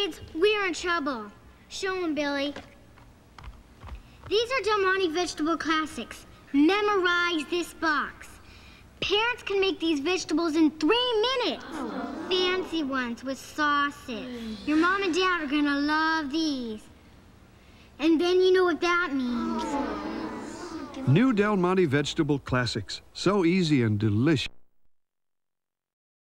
Kids, we're in trouble. Show 'em, Billy. These are Monte Vegetable Classics. Memorize this box. Parents can make these vegetables in 3 minutes. Fancy ones with sauces. Your mom and dad are gonna love these. And then you know what that means. New Del Monte Vegetable Classics. So easy and delicious.